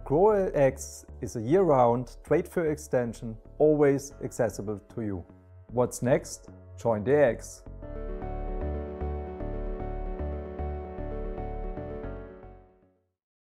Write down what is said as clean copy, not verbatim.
GROHE X is a year-round trade fair extension, always accessible to you. What's next? Join the X.